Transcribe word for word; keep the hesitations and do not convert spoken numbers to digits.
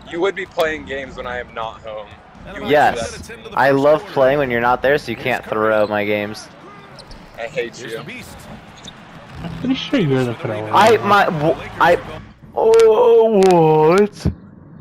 You would be playing games when I am not home. Yes, I love playing when you're not there, so you can't throw my games. I hate you. I'm pretty sure you're the thrower. I my I. Oh what?